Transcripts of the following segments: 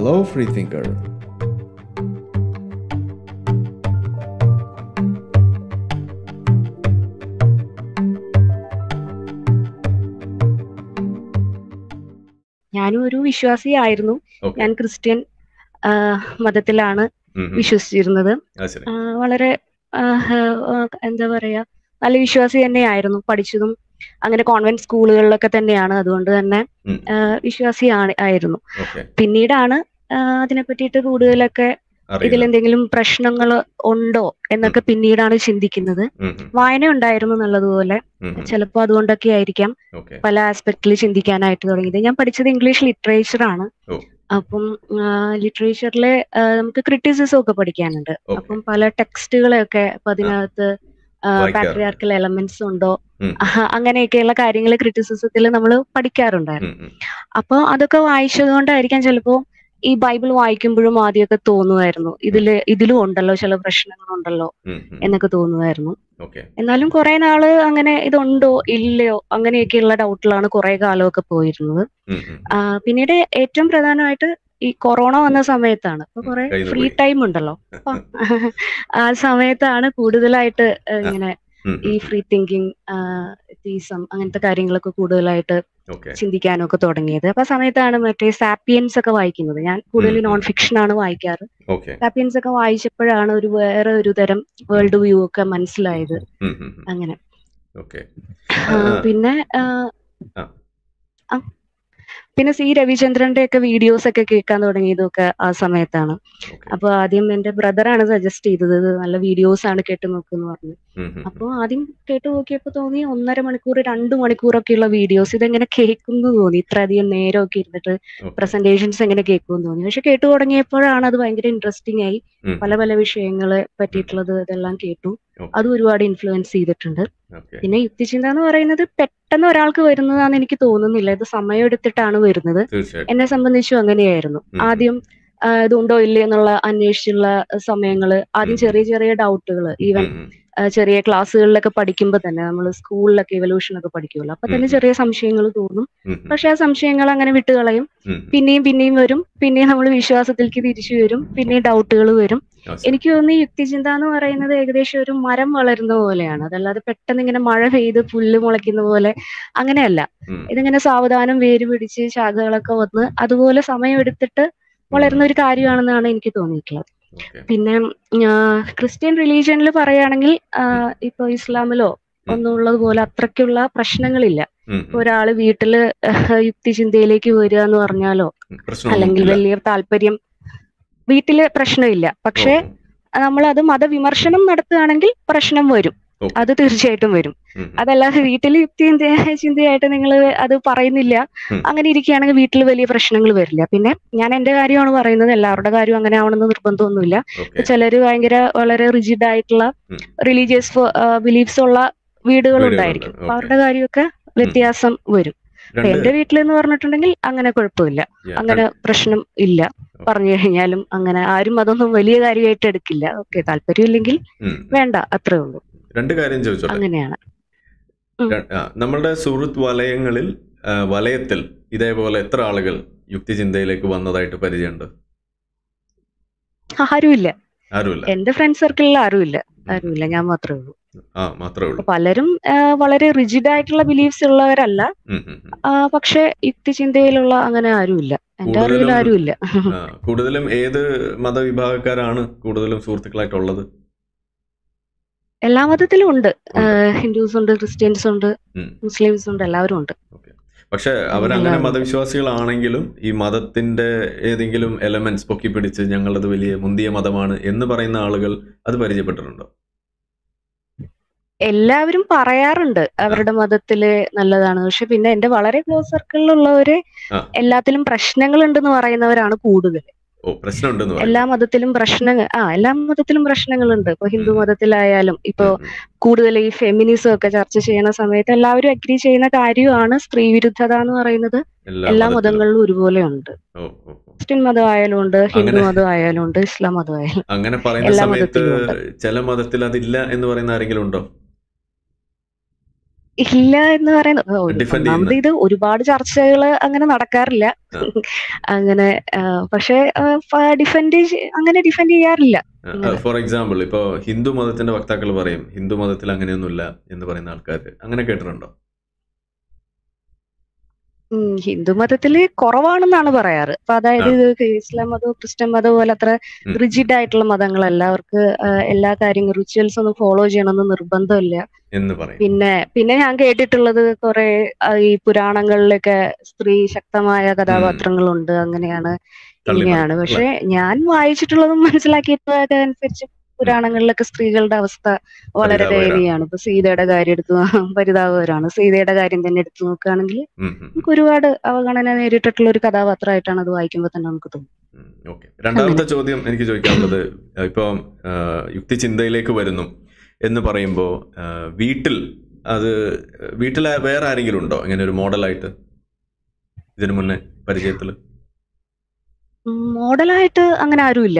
Hello Freethinker. ഞാനും ഒരു വിശ്വാസിയായിരുന്നു. Okay. ഞാൻ ക്രിസ്ത്യൻ മതത്തിലാണ് വിശ്വസിച്ചിരുന്നത്. വളരെ എന്താ പറയാ, നല്ല വിശ്വാസി തന്നെയായിരുന്നു. പഠിച്ചതും അങ്ങനെ കോൺവെന്റ് സ്കൂളുകളിലൊക്കെ തന്നെയാണ്. അതുകൊണ്ട് തന്നെ ആയിരുന്നു. പിന്നീടാണ് അതിനെ പറ്റിയിട്ട് കൂടുതലൊക്കെ ഇതിലെന്തെങ്കിലും പ്രശ്നങ്ങൾ ഉണ്ടോ എന്നൊക്കെ പിന്നീടാണ് ചിന്തിക്കുന്നത്. വായന ഉണ്ടായിരുന്നു നല്ലതുപോലെ. ചിലപ്പോൾ അതുകൊണ്ടൊക്കെ ആയിരിക്കാം പല ആസ്പെക്റ്റിൽ ചിന്തിക്കാനായിട്ട് തുടങ്ങിയത്. ഞാൻ പഠിച്ചത് ഇംഗ്ലീഷ് ലിറ്ററേച്ചർ ആണ്. അപ്പം ലിറ്ററേച്ചറിലെ നമുക്ക് ക്രിറ്റിസിസം ഒക്കെ പഠിക്കാനുണ്ട്. അപ്പം പല ടെക്സ്റ്റുകളെയൊക്കെ അപ്പൊ അതിനകത്ത് പാട്രിയാർക്കൽ എലമെന്റ്സ് ഉണ്ടോ, അങ്ങനെയൊക്കെയുള്ള കാര്യങ്ങൾ ക്രിറ്റിസിസത്തിൽ നമ്മൾ പഠിക്കാറുണ്ടായിരുന്നു. അപ്പൊ അതൊക്കെ വായിച്ചത് കൊണ്ടായിരിക്കാം ചിലപ്പോ ഈ ബൈബിൾ വായിക്കുമ്പോഴും ആദ്യമൊക്കെ തോന്നുമായിരുന്നു ഇതിലും ഉണ്ടല്ലോ ചില പ്രശ്നങ്ങളുണ്ടല്ലോ എന്നൊക്കെ തോന്നുമായിരുന്നു. എന്നാലും കുറെ നാള് അങ്ങനെ ഇതുണ്ടോ ഇല്ലയോ അങ്ങനെയൊക്കെയുള്ള ഡൗട്ടിലാണ് കുറെ കാലമൊക്കെ പോയിരുന്നത്. പിന്നീട് ഏറ്റവും പ്രധാനമായിട്ട് ഈ കൊറോണ വന്ന സമയത്താണ്. അപ്പൊ കുറെ ഫ്രീ ടൈം ഉണ്ടല്ലോ, അപ്പൊ ആ സമയത്താണ് കൂടുതലായിട്ട് ഇങ്ങനെ ഈ ഫ്രീ തിങ്കിങ്, തീസം അങ്ങനത്തെ കാര്യങ്ങളൊക്കെ കൂടുതലായിട്ട് ചിന്തിക്കാനൊക്കെ തുടങ്ങിയത്. അപ്പൊ ആ സമയത്താണ് മറ്റേ സാപ്പിയൻസ് ഒക്കെ വായിക്കുന്നത്. ഞാൻ കൂടുതൽ നോൺ ഫിക്ഷൻ ആണ് വായിക്കാറ്. സാപ്പിയൻസ് ഒക്കെ വായിച്ചപ്പോഴാണ് ഒരു വേറെ ഒരു തരം വേൾഡ് വ്യൂ ഒക്കെ മനസ്സിലായത്. അങ്ങനെ പിന്നെ സി രവിചന്ദ്രന്റെ ഒക്കെ വീഡിയോസ് ഒക്കെ കേൾക്കാൻ തുടങ്ങിയതൊക്കെ ആ സമയത്താണ്. അപ്പൊ ആദ്യം എന്റെ ബ്രദറാണ് സജസ്റ്റ് ചെയ്തത്, നല്ല വീഡിയോസ് ആണ് കേട്ട് നോക്കുന്നു പറഞ്ഞു. അപ്പൊ ആദ്യം കേട്ട് നോക്കിയപ്പോ തോന്നി 1.5 മണിക്കൂർ 2 മണിക്കൂറൊക്കെയുള്ള വീഡിയോസ് ഇതെങ്ങനെ കേൾക്കുന്നു തോന്നി. ഇത്രയധികം നേരമൊക്കെ ഇരുന്നിട്ട് പ്രസന്റേഷൻസ് എങ്ങനെ കേൾക്കുമെന്ന് തോന്നി. പക്ഷെ കേട്ടു തുടങ്ങിയപ്പോഴാണ് അത് ഭയങ്കര ഇൻട്രസ്റ്റിംഗ് ആയി. പല പല വിഷയങ്ങളെ പറ്റിയിട്ടുള്ളത് ഇതെല്ലാം കേട്ടു. അതും ഒരുപാട് ഇൻഫ്ലുവൻസ് ചെയ്തിട്ടുണ്ട്. പിന്നെ യുക്തിചിന്ത എന്ന് പറയുന്നത് പെട്ടെന്ന് ഒരാൾക്ക് വരുന്നതാണെന്ന് എനിക്ക് തോന്നുന്നില്ല. ഇത് സമയമെടുത്തിട്ടാണ് വരുന്നത്. എന്നെ സംബന്ധിച്ചും അങ്ങനെയായിരുന്നു. ആദ്യം ഇതുണ്ടോ ഇല്ലേ എന്നുള്ള അന്വേഷിച്ചുള്ള സമയങ്ങള്, ആദ്യം ചെറിയ ചെറിയ ഡൗട്ടുകൾ, ഈവൻ ചെറിയ ക്ലാസ്സുകളിലൊക്കെ പഠിക്കുമ്പോൾ തന്നെ നമ്മൾ സ്കൂളിലൊക്കെ ഇവല്യൂഷൻ ഒക്കെ പഠിക്കുമല്ലോ, അപ്പൊ തന്നെ ചെറിയ സംശയങ്ങൾ തോന്നും. പക്ഷെ ആ സംശയങ്ങൾ അങ്ങനെ വിട്ടുകളയും. പിന്നെയും പിന്നെയും വരും. പിന്നെയും നമ്മൾ വിശ്വാസത്തിലേക്ക് തിരിച്ചു വരും. പിന്നെയും ഡൗട്ടുകൾ വരും. എനിക്ക് തോന്നുന്നു ഈ യുക്തിചിന്ത എന്ന് പറയുന്നത് ഏകദേശം ഒരു മരം വളരുന്ന പോലെയാണ്. അതല്ലാതെ പെട്ടെന്ന് ഇങ്ങനെ മഴ പെയ്ത് പുല്ല് മുളയ്ക്കുന്ന പോലെ അങ്ങനെയല്ല. ഇതിങ്ങനെ സാവധാനം വേര് പിടിച്ച് ശാഖകളൊക്കെ വന്ന് അതുപോലെ സമയമെടുത്തിട്ട് വളരുന്ന ഒരു കാര്യമാണെന്നാണ് എനിക്ക് തോന്നിയിട്ടുള്ളത്. പിന്നെ ക്രിസ്ത്യൻ റിലീജിയനിൽ പറയുകയാണെങ്കിൽ ഇപ്പൊ ഇസ്ലാമിലോ ഒന്നും ഉള്ളത് പോലെ അത്രയ്ക്കുള്ള പ്രശ്നങ്ങളില്ല. ഒരാള് വീട്ടില് യുക്തിചിന്തയിലേക്ക് വരിക എന്ന് പറഞ്ഞാലോ അല്ലെങ്കിൽ വലിയ താല്പര്യം, വീട്ടില് പ്രശ്നമില്ല. പക്ഷെ നമ്മളത് മതവിമർശനം നടത്തുകയാണെങ്കിൽ പ്രശ്നം വരും. അത് തീർച്ചയായിട്ടും വരും. അതല്ലാതെ വീട്ടിൽ ചിന്തയായിട്ട് നിങ്ങൾ അത് പറയുന്നില്ല, അങ്ങനെ ഇരിക്കുകയാണെങ്കിൽ വീട്ടിൽ വലിയ പ്രശ്നങ്ങൾ വരില്ല. പിന്നെ ഞാൻ എന്റെ കാര്യമാണ് പറയുന്നത്, എല്ലാവരുടെ കാര്യം അങ്ങനെ ആവണമെന്ന് നിർബന്ധമൊന്നുമില്ല. ചിലര് വളരെ റിജിഡ് ആയിട്ടുള്ള റിലീജിയസ് ബിലീഫ്സ് ഉള്ള വീടുകളുണ്ടായിരിക്കും. അപ്പൊ അവരുടെ കാര്യമൊക്കെ വ്യത്യാസം വരും. എന്റെ വീട്ടിലെന്ന് പറഞ്ഞിട്ടുണ്ടെങ്കിൽ അങ്ങനെ കുഴപ്പമില്ല, അങ്ങനെ പ്രശ്നം ഇല്ല. പറഞ്ഞു കഴിഞ്ഞാലും അങ്ങനെ ആരും അതൊന്നും വലിയ കാര്യമായിട്ട് എടുക്കില്ല. ഓക്കെ, താല്പര്യമില്ലെങ്കിൽ വേണ്ട, അത്രേ ഉള്ളൂ. രണ്ട് കാര്യം ചോദിച്ചോട്ടെ. അങ്ങനെയാണ്. നമ്മളുടെ സുഹൃത്ത് വലയത്തിൽ ഇതേപോലെ എത്ര ആളുകൾ യുക്തിചിന്തയിലേക്ക് വന്നതായിട്ട് പരിചയമുണ്ട്? ആരുമില്ല. എന്റെ ഫ്രണ്ട് സർക്കിളിൽ ആരുമില്ല. ഞാൻ മാത്രമേ ഉള്ളൂ. പലരും വളരെ റിജിഡ് ആയിട്ടുള്ള ബിലീഫ്സ് ഉള്ളവരല്ല. പക്ഷെ യുക്തിചിന്തയിലുള്ള അങ്ങനെ ആരുമില്ല. എന്റെ അറിവിൽ ആരുമില്ല. കൂടുതലും ഏത് മതവിഭാഗക്കാരാണ് കൂടുതലും സുഹൃത്തുക്കളായിട്ടുള്ളത്? എല്ലാ മതത്തിലും ഉണ്ട്. ഹിന്ദുസ് ഉണ്ട്, ക്രിസ്ത്യൻസ് ഉണ്ട്, മുസ്ലിംസ് ഉണ്ട്, എല്ലാവരും ഉണ്ട്. പക്ഷെ അവരങ്ങനെ മതവിശ്വാസികളാണെങ്കിലും ഈ മതത്തിന്റെ ഏതെങ്കിലും എലമെന്റ്സ് പൊക്കി പിടിച്ച് ഞങ്ങളത് വലിയ മുന്തിയ മതമാണ് എന്ന് പറയുന്ന ആളുകൾ അത് പരിചയപ്പെട്ടിട്ടുണ്ടോ? എല്ലാവരും പറയാറുണ്ട് അവരുടെ മതത്തില് നല്ലതാണ്. പക്ഷെ പിന്നെ എന്റെ വളരെ ക്ലോസ് സർക്കിളിലുള്ളവര് എല്ലാത്തിലും പ്രശ്നങ്ങളുണ്ടെന്ന് പറയുന്നവരാണ് കൂടുതൽ. എല്ലാ മതത്തിലും പ്രശ്നങ്ങളുണ്ട്. ഇപ്പൊ ഹിന്ദു മതത്തിലായാലും ഇപ്പൊ കൂടുതൽ ഈ ഫെമിനിസം ഒക്കെ ചർച്ച ചെയ്യുന്ന സമയത്ത് എല്ലാവരും അഗ്രി ചെയ്യുന്ന കാര്യമാണ് സ്ത്രീ വിരുദ്ധത എന്ന് പറയുന്നത്. എല്ലാ മതങ്ങളിലും ഒരുപോലെ ഉണ്ട്. ക്രിസ്ത്യൻ മതം ആയാലും ഉണ്ട്, ഹിന്ദു മതം ആയാലും ഉണ്ട്, ഇസ്ലാം മതം ആയാലും അങ്ങനെ പറയുന്ന സമയത്ത് ചില മതത്തിൽ അതില്ല എന്ന് പറയുന്ന ആരെങ്കിലും ഉണ്ടോ? ഇല്ല എന്ന് പറയുന്നത് ഡിഫെൻഡ് ഒന്നാമത് ചെയ്യുന്ന ഇത് ഒരുപാട് ചർച്ചകൾ അങ്ങനെ നടക്കാറില്ല. അങ്ങനെ പക്ഷെ അങ്ങനെ ഡിഫെൻഡ് ചെയ്യാറില്ല. ഫോർ എക്സാമ്പിൾ ഇപ്പോ ഹിന്ദു മതത്തിന്റെ വക്താക്കൾ പറയും ഹിന്ദു മതത്തിൽ അങ്ങനെയൊന്നുമില്ല എന്ന് പറയുന്ന ആൾക്കാർ അങ്ങനെ കേട്ടിട്ടുണ്ടോ? ഹിന്ദു മതത്തില് കുറവാണെന്നാണ് പറയാറ്. അപ്പൊ അതായത് ഇത് ഇസ്ലാം മതമോ ക്രിസ്ത്യൻ മതമോ പോലെ അത്ര റിജിഡ് ആയിട്ടുള്ള മതങ്ങളല്ല. അവർക്ക് എല്ലാ കാര്യങ്ങളും റിച്വൽസ് ഒന്നും ഫോളോ ചെയ്യണമെന്ന് നിർബന്ധമില്ല എന്ന് പറയും. പിന്നെ ഞാൻ കേട്ടിട്ടുള്ളത് കുറെ ഈ പുരാണങ്ങളിലൊക്കെ സ്ത്രീ ശക്തമായ കഥാപാത്രങ്ങളുണ്ട്, അങ്ങനെയാണ് ഇങ്ങനെയാണ്. പക്ഷെ ഞാൻ വായിച്ചിട്ടുള്ളതും മനസ്സിലാക്കിയിട്ടുള്ളതൊക്കെ അനുസരിച്ച് പുരാണങ്ങളിലൊക്കെ സ്ത്രീകളുടെ അവസ്ഥ വളരെ ദയനീയമാണ്. ഇപ്പൊ സീതയുടെ കാര്യം എടുത്തു പരിതാപകരമാണ്. സീതയുടെ കാര്യം തന്നെ എടുത്തു നോക്കുകയാണെങ്കിൽ നമുക്ക് ഒരുപാട് അവഗണന നേരിട്ടിട്ടുള്ള ഒരു കഥാപാത്രമായിട്ടാണ് അത് വായിക്കുമ്പോൾ തന്നെ നമുക്ക് തോന്നും. രണ്ടാമത്തെ ചോദ്യം എനിക്ക് ചോദിക്കാനുള്ളത്, ഇപ്പൊ യുക്തിചിന്തയിലേക്ക് വരുന്നു എന്ന് പറയുമ്പോൾ വീട്ടിലെ വേറെ ആരെങ്കിലും ഉണ്ടോ ഇങ്ങനെ ഒരു മോഡലായിട്ട് ഇതിനു മുന്നേ പരിചയത്തില്? മോഡലായിട്ട് അങ്ങനെ ആരുമില്ല.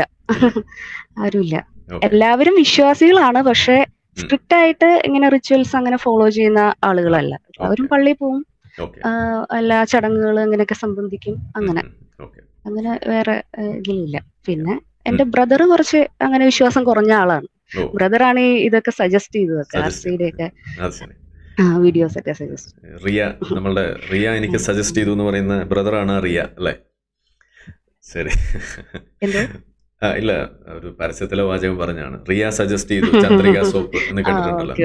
എല്ലാവരും വിശ്വാസികളാണ്, പക്ഷെ സ്ട്രിക്റ്റ് ആയിട്ട് ഇങ്ങനെ റിച്വൽസ് അങ്ങനെ ഫോളോ ചെയ്യുന്ന ആളുകളല്ല. എല്ലാവരും പള്ളിയിൽ പോവും, എല്ലാ ചടങ്ങുകൾ അങ്ങനെയൊക്കെ സംബന്ധിക്കും, അങ്ങനെ വേറെ ഇതിലില്ല. പിന്നെ എന്റെ ബ്രദർ കുറച്ച് അങ്ങനെ വിശ്വാസം കുറഞ്ഞ ആളാണ്. ബ്രദറാണ് ഇതൊക്കെ സജസ്റ്റ് ചെയ്തതൊക്കെ, ആർസിയുടെ ഒക്കെ വീഡിയോസ് ഒക്കെ സജസ്റ്റ്. നമ്മളുടെ റിയ എനിക്ക് സജസ്റ്റ് ചെയ്തു എന്ന് പറയുന്ന ബ്രദറാണ് റിയ അല്ലേ? ശരി. ഇല്ല, ഒരു പരസ്യത്തിലെ വാചകം പറഞ്ഞാണ് റിയ സജസ്റ്റ് ചെയ്തു ചന്ദ്രിക സോപ്പ് എന്ന് കേട്ടിട്ടുണ്ടല്ലോ.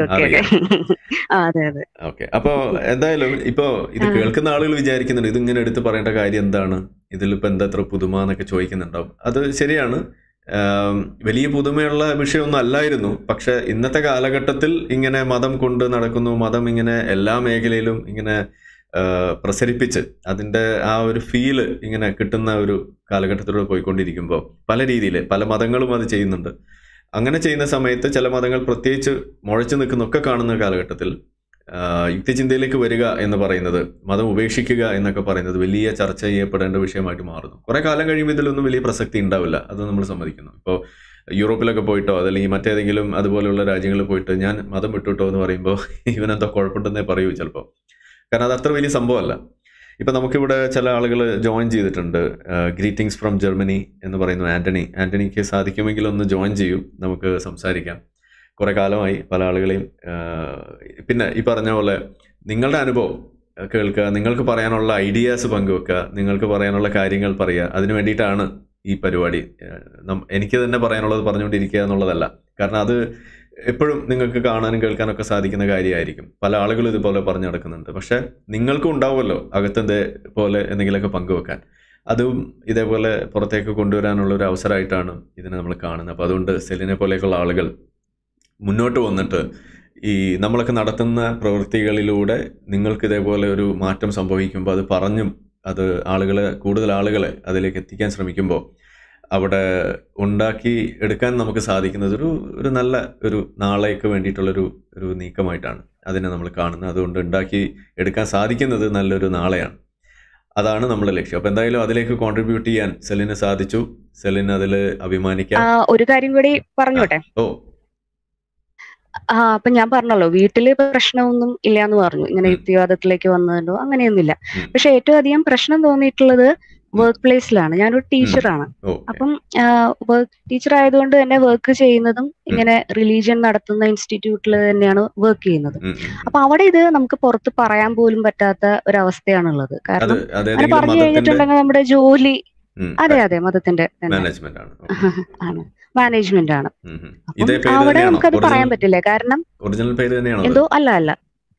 ഓക്കെ. അപ്പൊ എന്തായാലും ഇപ്പൊ ഇത് കേൾക്കുന്ന ആളുകൾ വിചാരിക്കുന്നുണ്ട് ഇതിങ്ങനെ എടുത്ത് പറയേണ്ട കാര്യം എന്താണ്, ഇതിലിപ്പോ എന്താ അത്ര പുതുമ എന്നൊക്കെ ചോദിക്കുന്നുണ്ടാവും. അത് ശരിയാണ്, വലിയ പുതുമയുള്ള വിഷയമൊന്നും അല്ലായിരുന്നു. പക്ഷെ ഇന്നത്തെ കാലഘട്ടത്തിൽ ഇങ്ങനെ മതം കൊണ്ട് നടക്കുന്നു, മതം ഇങ്ങനെ എല്ലാ മേഖലയിലും ഇങ്ങനെ പ്രസരിപ്പിച്ച് അതിൻ്റെ ആ ഒരു ഫീല് ഇങ്ങനെ കിട്ടുന്ന ഒരു കാലഘട്ടത്തിലൂടെ പോയിക്കൊണ്ടിരിക്കുമ്പോൾ പല രീതിയിൽ പല മതങ്ങളും അത് ചെയ്യുന്നുണ്ട്. അങ്ങനെ ചെയ്യുന്ന സമയത്ത് ചില മതങ്ങൾ പ്രത്യേകിച്ച് മുഴച്ചു നിൽക്കുന്നൊക്കെ കാണുന്ന കാലഘട്ടത്തിൽ യുക്തിചിന്തയിലേക്ക് വരിക എന്ന് പറയുന്നത്, മതം ഉപേക്ഷിക്കുക എന്നൊക്കെ പറയുന്നത് വലിയ ചർച്ച ചെയ്യപ്പെടേണ്ട വിഷയമായിട്ട് മാറുന്നു. കുറെ കാലം കഴിയുമ്പോൾ ഇതിലൊന്നും വലിയ പ്രസക്തി ഉണ്ടാവില്ല, അത് നമ്മൾ സമ്മതിക്കുന്നു. ഇപ്പോൾ യൂറോപ്പിലൊക്കെ പോയിട്ടോ അതല്ലെങ്കിൽ മറ്റേതെങ്കിലും അതുപോലെയുള്ള രാജ്യങ്ങളിൽ പോയിട്ട് ഞാൻ മതം വിട്ടുട്ടോ എന്ന് പറയുമ്പോൾ ഇവനെന്തോ കുഴപ്പമുണ്ടെന്നേ പറയൂ ചിലപ്പോൾ. കാരണം അത് അത്ര വലിയ സംഭവമല്ല. ഇപ്പം നമുക്കിവിടെ ചില ആളുകൾ ജോയിൻ ചെയ്തിട്ടുണ്ട്. ഗ്രീറ്റിംഗ്സ് ഫ്രം ജർമ്മനി എന്ന് പറയുന്നു ആൻ്റണിക്ക് സാധിക്കുമെങ്കിൽ ഒന്ന് ജോയിൻ ചെയ്യൂ, നമുക്ക് സംസാരിക്കാം. കുറേ കാലമായി പല ആളുകളെയും. പിന്നെ ഈ പറഞ്ഞ പോലെ നിങ്ങളുടെ അനുഭവം കേൾക്കുക, നിങ്ങൾക്ക് പറയാനുള്ള ഐഡിയാസ് പങ്കുവെക്കുക, നിങ്ങൾക്ക് പറയാനുള്ള കാര്യങ്ങൾ പറയുക. അതിന് വേണ്ടിയിട്ടാണ് ഈ പരിപാടി. എനിക്ക് തന്നെ പറയാനുള്ളത് പറഞ്ഞുകൊണ്ടിരിക്കുക എന്നുള്ളതല്ല. കാരണം അത് എപ്പോഴും നിങ്ങൾക്ക് കാണാനും കേൾക്കാനൊക്കെ സാധിക്കുന്ന കാര്യമായിരിക്കും. പല ആളുകളും ഇതുപോലെ പറഞ്ഞു നടക്കുന്നുണ്ട്. പക്ഷെ നിങ്ങൾക്കും ഉണ്ടാവുമല്ലോ അകത്തെ പോലെ എന്തെങ്കിലുമൊക്കെ പങ്കുവെക്കാൻ. അതും ഇതേപോലെ പുറത്തേക്ക് കൊണ്ടുവരാനുള്ള ഒരു അവസരമായിട്ടാണ് ഇതിനെ നമ്മൾ കാണുന്നത്. അപ്പോൾ അതുകൊണ്ട് സെലിനെ പോലെയൊക്കെയുള്ള ആളുകൾ മുന്നോട്ട് വന്നിട്ട് ഈ നമ്മളൊക്കെ നടത്തുന്ന പ്രവൃത്തികളിലൂടെ നിങ്ങൾക്ക് ഇതേപോലെ ഒരു മാറ്റം സംഭവിക്കുമ്പോൾ അത് പറഞ്ഞും അത് കൂടുതൽ ആളുകളെ അതിലേക്ക് എത്തിക്കാൻ ശ്രമിക്കുമ്പോൾ അവിടെ ഉണ്ടാക്കി എടുക്കാൻ നമുക്ക് സാധിക്കുന്നത് ഒരു നല്ല ഒരു നാളേക്ക് വേണ്ടിയിട്ടുള്ളൊരു നീക്കമായിട്ടാണ് അതിനെ നമ്മൾ കാണുന്നത്. അതുകൊണ്ട് ഉണ്ടാക്കി എടുക്കാൻ സാധിക്കുന്നത് നല്ലൊരു നാളെയാണ്. അതാണ് നമ്മുടെ ലക്ഷ്യം. അപ്പൊ എന്തായാലും അതിലേക്ക് കോൺട്രിബ്യൂട്ട് ചെയ്യാൻ സെലിന് സാധിച്ചു. സെലിന് അതിൽ അഭിമാനിക്കാം. ഒരു കാര്യം കൂടി പറഞ്ഞോട്ടെ. അപ്പൊ ഞാൻ പറഞ്ഞല്ലോ വീട്ടില് പ്രശ്നമൊന്നും ഇല്ലാന്ന് പറഞ്ഞു, ഇങ്ങനെ യുക്തിവാദത്തിലേക്ക് വന്നതുണ്ടോ അങ്ങനെയൊന്നുമില്ല. പക്ഷെ ഏറ്റവും അധികം പ്രശ്നം തോന്നിയിട്ടുള്ളത് വർക്ക് പ്ലേസിലാണ്. ഞാനൊരു ടീച്ചറാണ്. അപ്പം ടീച്ചർ ആയതുകൊണ്ട് തന്നെ വർക്ക് ചെയ്യുന്നതും ഇങ്ങനെ റിലീജിയൻ നടത്തുന്ന ഇൻസ്റ്റിറ്റ്യൂട്ടിൽ തന്നെയാണ് വർക്ക് ചെയ്യുന്നത്. അപ്പൊ അവിടെ ഇത് നമുക്ക് പുറത്ത് പറയാൻ പോലും പറ്റാത്ത ഒരവസ്ഥയാണുള്ളത്. കാരണം അങ്ങനെ പറഞ്ഞു കഴിഞ്ഞിട്ടുണ്ടെങ്കിൽ നമ്മുടെ ജോലി അതെ മതത്തിന്റെ ആണ്, മാനേജ്മെന്റ് ആണ്. അവിടെ നമുക്കത് പറയാൻ പറ്റില്ല. കാരണം എന്തോ അല്ല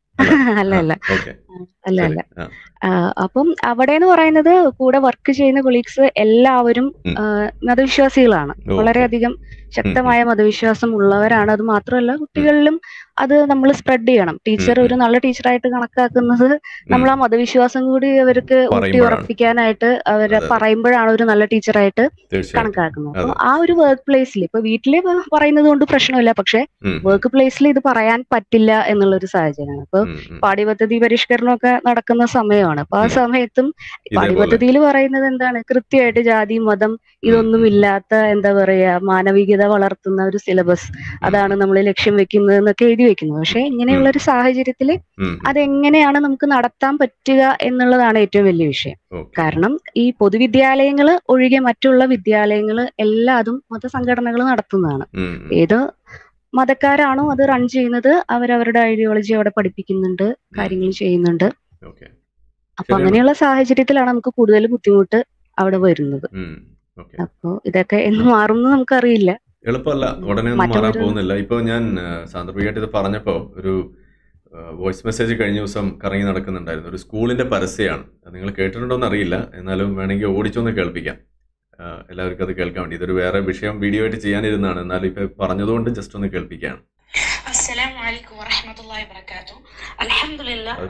അപ്പം അവിടെ എന്ന് പറയുന്നത് കൂടെ വർക്ക് ചെയ്യുന്ന കൊളീഗ്സ് എല്ലാവരും മതവിശ്വാസികളാണ്. വളരെയധികം ശക്തമായ മതവിശ്വാസം ഉള്ളവരാണ്. അത് മാത്രമല്ല കുട്ടികളിലും അത് നമ്മൾ സ്പ്രെഡ് ചെയ്യണം. ടീച്ചർ ഒരു നല്ല ടീച്ചറായിട്ട് കണക്കാക്കുന്നത് നമ്മൾ ആ മതവിശ്വാസം കൂടി അവർക്ക് ഊട്ടി ഉറപ്പിക്കാനായിട്ട് അവരെ പറയുമ്പോഴാണ് ഒരു നല്ല ടീച്ചറായിട്ട് കണക്കാക്കുന്നത്. അപ്പൊ ആ ഒരു വർക്ക് പ്ലേസിൽ ഇപ്പൊ വീട്ടില് പറയുന്നത് കൊണ്ട് പ്രശ്നമില്ല, പക്ഷെ വർക്ക് പ്ലേസിൽ ഇത് പറയാൻ പറ്റില്ല എന്നുള്ളൊരു സാഹചര്യമാണ്. അപ്പൊ പാഠ്യപദ്ധതി പരിഷ്കരണമൊക്കെ നടക്കുന്ന സമയമാണ്. അപ്പൊ ആ സമയത്തും പാഠ്യപദ്ധതിയിൽ പറയുന്നത് എന്താണ്, കൃത്യമായിട്ട് ജാതി മതം ഇതൊന്നും ഇല്ലാത്ത എന്താ പറയാ മാനവികത ദേശീയത വളർത്തുന്ന ഒരു സിലബസ്, അതാണ് നമ്മൾ ലക്ഷ്യം വെക്കുന്നത് എന്നൊക്കെ എഴുതി വെക്കുന്നത്. പക്ഷെ ഇങ്ങനെയുള്ള ഒരു സാഹചര്യത്തിൽ അതെങ്ങനെയാണ് നമുക്ക് നടത്താൻ പറ്റുക എന്നുള്ളതാണ് ഏറ്റവും വലിയ വിഷയം. കാരണം ഈ പൊതുവിദ്യാലയങ്ങൾ ഒഴികെ മറ്റുള്ള വിദ്യാലയങ്ങൾ എല്ലാതും മതസംഘടനകൾ നടത്തുന്നതാണ്. ഏത് മതക്കാരാണോ അത് റൺ ചെയ്യുന്നത്, അവരവരുടെ ഐഡിയോളജി അവിടെ പഠിപ്പിക്കുന്നുണ്ട്, കാര്യങ്ങൾ ചെയ്യുന്നുണ്ട്. അപ്പൊ അങ്ങനെയുള്ള സാഹചര്യത്തിലാണ് നമുക്ക് കൂടുതൽ ബുദ്ധിമുട്ട് അവിടെ വരുന്നത്. അപ്പൊ ഇതൊക്കെ എന്ന് മാറും നമുക്കറിയില്ല. എളുപ്പമല്ല, ഉടനെ ഒന്നും മാറാൻ പോകുന്നില്ല. ഇപ്പൊ ഞാൻ സാന്ദർഭികമായിട്ട് ഇത് പറഞ്ഞപ്പോ ഒരു വോയിസ് മെസ്സേജ് കഴിഞ്ഞ ദിവസം കറങ്ങി നടക്കുന്നുണ്ടായിരുന്നു. ഒരു സ്കൂളിന്റെ പരസ്യമാണ്. അത് നിങ്ങൾ കേട്ടിട്ടുണ്ടോന്ന് അറിയില്ല, എന്നാലും വേണമെങ്കിൽ ഓടിച്ചൊന്ന് കേൾപ്പിക്കാം, എല്ലാവർക്കും അത് കേൾക്കാൻ വേണ്ടി. ഇതൊരു വേറെ വിഷയം വീഡിയോ ആയിട്ട് ചെയ്യാനിരുന്നതാണ്, എന്നാലും ഇപ്പൊ പറഞ്ഞതുകൊണ്ട് ജസ്റ്റ് ഒന്ന് കേൾപ്പിക്കുകയാണ്. അസ്സലാമലൈക്കും വറഹ്മത്തുള്ളാഹി വബറകാതുഹു. അൽഹംദുലില്ലാഹ്,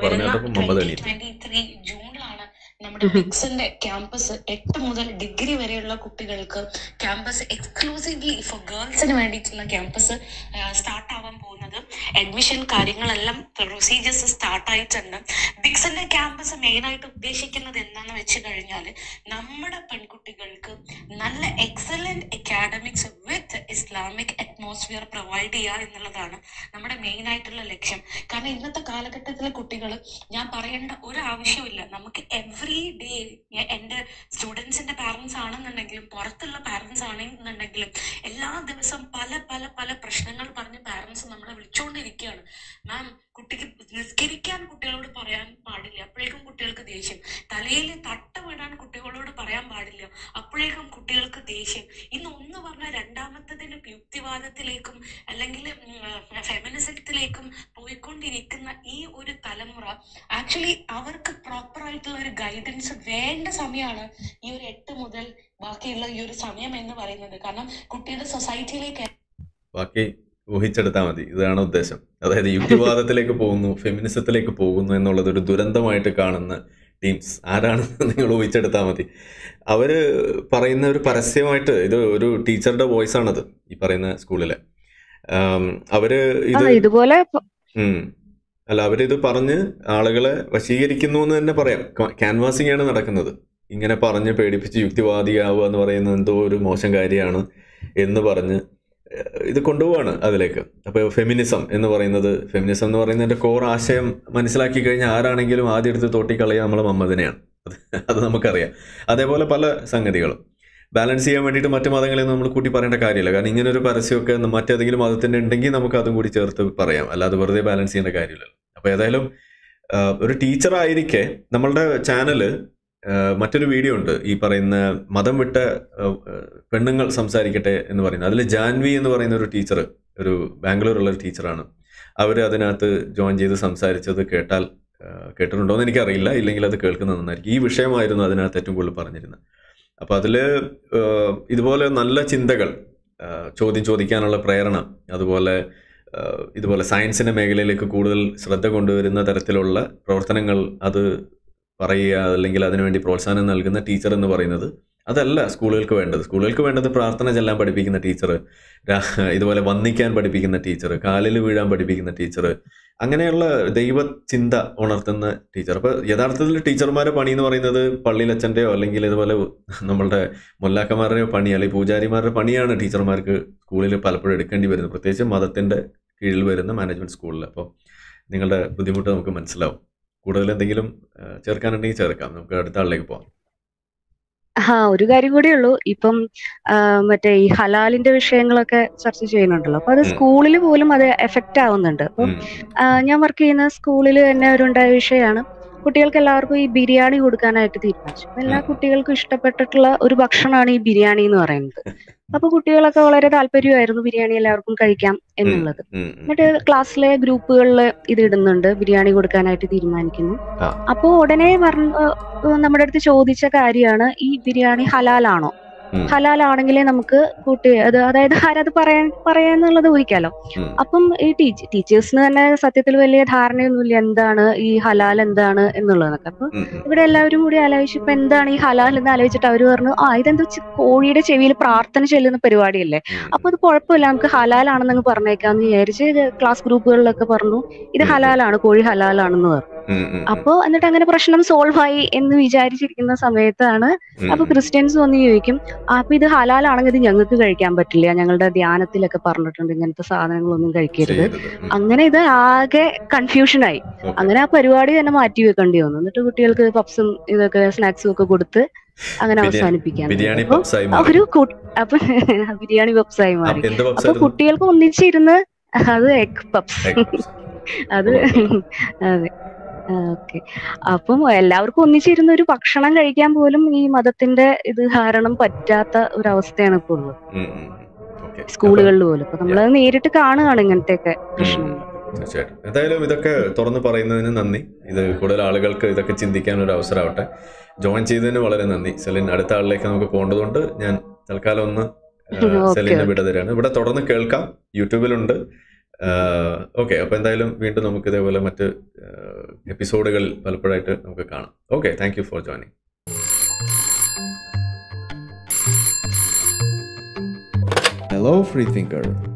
2023 ജൂണിലാണ് നമ്മുടെ ബിക്സിന്റെ ക്യാമ്പസ് 8 മുതൽ ഡിഗ്രി വരെയുള്ള കുട്ടികൾക്ക് ക്യാമ്പസ് എക്സ്ക്ലൂസീവ്ലി ഫോർ ഗേൾസിന് വേണ്ടിയിട്ടുള്ള ക്യാമ്പസ് സ്റ്റാർട്ട് ആവാൻ പോകുന്നത്. അഡ്മിഷൻ കാര്യങ്ങളെല്ലാം പ്രൊസീജിയേഴ്സ് സ്റ്റാർട്ട് ആയിട്ടുണ്ട്. ബിക്സിന്റെ ക്യാമ്പസ് മെയിനായിട്ട് ഉദ്ദേശിക്കുന്നത് എന്താണെന്ന് വെച്ച് കഴിഞ്ഞാൽ നമ്മുടെ പെൺകുട്ടികൾക്ക് നല്ല excellent academics with Islamic atmosphere provide ചെയ്യുക എന്നുള്ളതാണ് നമ്മുടെ മെയിൻ ആയിട്ടുള്ള ലക്ഷ്യം. കാരണം ഇന്നത്തെ കാലഘട്ടത്തിലെ കുട്ടികൾ, ഞാൻ പറയേണ്ട ഒരു ആവശ്യമില്ല, നമുക്ക് എവറി ഡേ എൻ്റെ സ്റ്റുഡൻസിന്റെ പാരൻസ് ആണെന്നുണ്ടെങ്കിലും പുറത്തുള്ള പാരൻസ് ആണെന്നുണ്ടെങ്കിലും എല്ലാ ദിവസവും പല പല പല പ്രശ്നങ്ങൾ പറഞ്ഞ് പാരൻസ് നമ്മളെ വിളിച്ചുകൊണ്ടിരിക്കുകയാണ്. മാം, കുട്ടിക്ക് നിസ്കരിക്കാൻ കുട്ടികളോട് പറയാൻ പാടില്ല, അപ്പോഴേക്കും കുട്ടികൾക്ക് ദേഷ്യം. തലയിൽ തട്ട വീടാൻ കുട്ടികളോട് പറയാൻ പാടില്ല, അപ്പോഴേക്കും കുട്ടികൾക്ക് ദേഷ്യം. ഇന്ന് ഒന്ന് പറഞ്ഞാൽ രണ്ടാമത്തതിന് യുക്തിവാദത്തിലേക്കും അല്ലെങ്കിൽ ഫെമിനിസത്തിലേക്കും പോയിക്കൊണ്ടിരിക്കുന്ന ഈ ഒരു തലമുറ ആക്ച്വലി അവർക്ക് പ്രോപ്പർ ആയിട്ടുള്ള ഒരു ഗൈഡൻസ് വേണ്ട സമയമാണ് ഈ ഒരു 8 മുതൽ ബാക്കിയുള്ള ഈ ഒരു സമയം എന്ന് പറയുന്നത്. കാരണം കുട്ടിയുടെ സൊസൈറ്റിയിലേക്ക് ബാക്കി ഊഹിച്ചെടുത്താൽ മതി, ഇതാണ് ഉദ്ദേശം. അതായത് യുക്തിവാദത്തിലേക്ക് പോകുന്നു, ഫെമിനിസത്തിലേക്ക് പോകുന്നു എന്നുള്ളത് ഒരു ദുരന്തമായിട്ട് കാണുന്ന ടീംസ് ആരാണെന്ന് നിങ്ങൾ ഊഹിച്ചെടുത്താൽ മതി. അവര് പറയുന്ന ഒരു പരസ്യമായിട്ട്, ഇത് ഒരു ടീച്ചറുടെ വോയിസ് ആണത്, ഈ പറയുന്ന സ്കൂളിലെ. അവര് ഇതുപോലെ അല്ല, അവരിത് പറഞ്ഞ് ആളുകളെ വശീകരിക്കുന്നു എന്ന് തന്നെ പറയാം. ക്യാൻവാസിംഗ് ആണ് നടക്കുന്നത്. ഇങ്ങനെ പറഞ്ഞ് പേടിപ്പിച്ച് യുക്തിവാദിയാവുക എന്ന് പറയുന്നത് എന്തോ ഒരു മോശം കാര്യമാണ് എന്ന് പറഞ്ഞ് ഇത് കൊണ്ടുപോവാണ് അതിലേക്ക്. അപ്പോൾ ഫെമിനിസം എന്ന് പറയുന്നതിൻ്റെ കോർ ആശയം മനസ്സിലാക്കി കഴിഞ്ഞാൽ ആരാണെങ്കിലും ആദ്യം എടുത്ത് തോട്ടിക്കളയുക നമ്മളെ മമ്മദിനെയാണ്. അത് നമുക്കറിയാം. അതേപോലെ പല സംഗതികളും ബാലൻസ് ചെയ്യാൻ വേണ്ടിയിട്ട് മറ്റു മതങ്ങളെയൊന്നും നമ്മൾ കൂട്ടി പറയേണ്ട കാര്യമില്ല. കാരണം ഇങ്ങനെ ഒരു പരസ്യമൊക്കെ മറ്റേതെങ്കിലും മതത്തിൻ്റെ ഉണ്ടെങ്കിൽ നമുക്ക് അതും കൂടി ചേർത്ത് പറയാം, അല്ലാതെ വെറുതെ ബാലൻസ് ചെയ്യേണ്ട കാര്യമില്ലല്ലോ. അപ്പോൾ ഏതായാലും ഒരു ടീച്ചറായിരിക്കെ നമ്മളുടെ ചാനല് മറ്റൊരു വീഡിയോ ഉണ്ട്, ഈ പറയുന്ന മതം വിട്ട പെണ്ണുങ്ങൾ സംസാരിക്കട്ടെ എന്ന് പറയുന്നത്. അതിൽ ജാൻവി എന്ന് പറയുന്ന ഒരു ടീച്ചർ, ഒരു ബാംഗ്ലൂരുള്ള ഒരു ടീച്ചറാണ്. അവർ അതിനകത്ത് ജോയിൻ ചെയ്ത് സംസാരിച്ചത് കേട്ടിട്ടുണ്ടോ എന്ന് എനിക്കറിയില്ല, ഇല്ലെങ്കിൽ അത് കേൾക്കുന്നത് നന്നായിരിക്കും. ഈ വിഷയമായിരുന്നു അതിനകത്ത് ഏറ്റവും കൂടുതൽ പറഞ്ഞിരുന്നത്. അപ്പോൾ അതിൽ ഇതുപോലെ നല്ല ചിന്തകൾ, ചോദിക്കാനുള്ള പ്രേരണ, ഇതുപോലെ സയൻസിൻ്റെ മേഖലയിലേക്ക് കൂടുതൽ ശ്രദ്ധ കൊണ്ടുവരുന്ന തരത്തിലുള്ള പ്രവർത്തനങ്ങൾ അത് പറയുക, അല്ലെങ്കിൽ അതിനുവേണ്ടി പ്രോത്സാഹനം നൽകുന്ന ടീച്ചർ എന്ന് പറയുന്നത് അതല്ല സ്കൂളുകൾക്ക് വേണ്ടത്. സ്കൂളുകൾക്ക് വേണ്ടത് പ്രാർത്ഥന ചെല്ലാൻ പഠിപ്പിക്കുന്ന ടീച്ചർ, ഇതുപോലെ വന്ദിക്കാൻ പഠിപ്പിക്കുന്ന ടീച്ചർ, കാലിൽ വീഴാൻ പഠിപ്പിക്കുന്ന ടീച്ചർ, അങ്ങനെയുള്ള ദൈവചിന്ത ഉണർത്തുന്ന ടീച്ചർ. അപ്പോൾ യഥാർത്ഥത്തിൽ ടീച്ചർമാരുടെ പണി എന്ന് പറയുന്നത് പള്ളിയിലച്ഛൻ്റെയോ അല്ലെങ്കിൽ ഇതുപോലെ നമ്മളുടെ മൊല്ലാക്കന്മാരുടെയോ പണി, അല്ലെങ്കിൽ പൂജാരിമാരുടെ പണിയാണ് ടീച്ചർമാർക്ക് സ്കൂളിൽ പലപ്പോഴും എടുക്കേണ്ടി വരുന്നത്, പ്രത്യേകിച്ച് മതത്തിൻ്റെ കീഴിൽ വരുന്ന മാനേജ്മെൻറ്റ് സ്കൂളിൽ. അപ്പോൾ നിങ്ങളുടെ ബുദ്ധിമുട്ട് നമുക്ക് മനസ്സിലാവും. കൂടുതൽ എന്തെങ്കിലും ചേർക്കാനുണ്ടെങ്കിൽ ചേർക്കാം. നമുക്ക് അടുത്ത ആളിലേക്ക് പോകാം. ഒരു കാര്യം കൂടെ ഉള്ളൂ. ഇപ്പം മറ്റേ ഈ ഹലാലിന്റെ വിഷയങ്ങളൊക്കെ ചർച്ച ചെയ്യുന്നുണ്ടല്ലോ. അപ്പൊ അത് സ്കൂളിൽ പോലും അത് എഫക്റ്റ് ആവുന്നുണ്ട്. അപ്പം ഞാൻ വർക്ക് ചെയ്യുന്ന സ്കൂളിൽ തന്നെ ഉണ്ടായ വിഷയമാണ്. കുട്ടികൾക്ക് എല്ലാവർക്കും ഈ ബിരിയാണി കൊടുക്കാനായിട്ട് തീരുമാനിച്ചു. എല്ലാ കുട്ടികൾക്കും ഇഷ്ടപ്പെട്ടിട്ടുള്ള ഒരു ഭക്ഷണമാണ് ഈ ബിരിയാണി എന്ന് പറയുന്നത്. അപ്പൊ കുട്ടികളൊക്കെ വളരെ താല്പര്യമായിരുന്നു ബിരിയാണി എല്ലാവർക്കും കഴിക്കാം എന്നുള്ളത്. എന്നിട്ട് ക്ലാസ്സിലെ ഗ്രൂപ്പുകളിൽ ഇത് ഇടുന്നുണ്ട്, ബിരിയാണി കൊടുക്കാനായിട്ട് തീരുമാനിക്കുന്നു. അപ്പൊ ഉടനെ നമ്മുടെ അടുത്ത് ചോദിച്ച കാര്യമാണ്, ഈ ബിരിയാണി ഹലാലാണോ? ഹലാലാണെങ്കിലേ നമുക്ക് അതായത് ആരത് പറയാന്നുള്ളത് ഊഹിക്കാലോ. അപ്പം ഈ ടീച്ചേഴ്സിന് തന്നെ സത്യത്തിൽ വലിയ ധാരണയൊന്നുമില്ല എന്താണ് ഈ ഹലാൽ എന്താണ് എന്നുള്ളതൊക്കെ. അപ്പൊ ഇവിടെ എല്ലാവരും കൂടി ആലോചിച്ചു ഇപ്പൊ എന്താണ് ഈ ഹലാൽ എന്ന് ആലോചിച്ചിട്ട് അവര് പറഞ്ഞു, ഇതെന്താ കോഴിയുടെ ചെവിയിൽ പ്രാർത്ഥന ചെല്ലുന്ന പരിപാടിയല്ലേ, അപ്പൊ അത് കുഴപ്പമില്ല, നമുക്ക് ഹലാലാണെന്നങ്ങ് പറഞ്ഞേക്കാന്ന് വിചാരിച്ച് ക്ലാസ് ഗ്രൂപ്പുകളിലൊക്കെ പറഞ്ഞു ഇത് ഹലാലാണ്, കോഴി ഹലാലാണെന്ന് പറഞ്ഞു. അപ്പോ എന്നിട്ട് അങ്ങനെ പ്രശ്നം സോൾവ് ആയി എന്ന് വിചാരിച്ചിരിക്കുന്ന സമയത്താണ് അപ്പൊ ക്രിസ്ത്യൻസ് വന്ന് ചോദിക്കും, അപ്പൊ ഇത് ഹലാലാണെങ്കിൽ ഇത് ഞങ്ങൾക്ക് കഴിക്കാൻ പറ്റില്ല, ഞങ്ങളുടെ ധ്യാനത്തിലൊക്കെ പറഞ്ഞിട്ടുണ്ട് ഇങ്ങനത്തെ സാധനങ്ങളൊന്നും കഴിക്കരുത്. അങ്ങനെ ഇത് ആകെ കൺഫ്യൂഷനായി. അങ്ങനെ ആ പരിപാടി തന്നെ മാറ്റി വെക്കേണ്ടി വന്നു. എന്നിട്ട് കുട്ടികൾക്ക് പപ്സും ഇതൊക്കെ സ്നാക്സും ഒക്കെ കൊടുത്ത് അങ്ങനെ അവസാനിപ്പിക്കാൻ ഒരു അപ്പൊ ബിരിയാണി പപ്സായി മാറി. അപ്പൊ കുട്ടികൾക്ക് ഒന്നിച്ചിരുന്ന് അത് എഗ് പപ്സ് അത് അതെ. ഓക്കെ. അപ്പം എല്ലാവർക്കും ഒന്നിച്ചിരുന്ന ഒരു ഭക്ഷണം കഴിക്കാൻ പോലും ഈ മതത്തിന്റെ ഇത് കാരണം പറ്റാത്ത ഒരവസ്ഥയാണ് ഇപ്പോൾ ഉള്ളത് സ്കൂളുകളിൽ പോലും. അപ്പൊ നമ്മളത് നേരിട്ട് കാണുകയാണ് ഇങ്ങനത്തെയൊക്കെ പ്രശ്നങ്ങൾ. തീർച്ചയായിട്ടും. എന്തായാലും ഇതൊക്കെ തുറന്ന് പറയുന്നതിന് നന്ദി. ഇത് കൂടുതൽ ആളുകൾക്ക് ഇതൊക്കെ ചിന്തിക്കാനൊരു അവസരമാവട്ടെ. ജോയിൻ ചെയ്തതിന് വളരെ നന്ദി സെലിൻ. അടുത്ത ആളിലേക്ക് നമുക്ക് പോകേണ്ടതുകൊണ്ട് ഞാൻ തൽക്കാലം ഒന്ന് സെലിനെ വിട തരാണ്. ഇവിടെ തുടർന്ന് കേൾക്കാം, യൂട്യൂബിലുണ്ട്. ഓക്കെ, അപ്പോൾ എന്തായാലും വീണ്ടും നമുക്ക് ഇതേപോലെ മറ്റ് എപ്പിസോഡുകളിൽ പലപ്പോഴായിട്ട് നമുക്ക് കാണാം. Okay, thank you for joining. Hello Freethinker.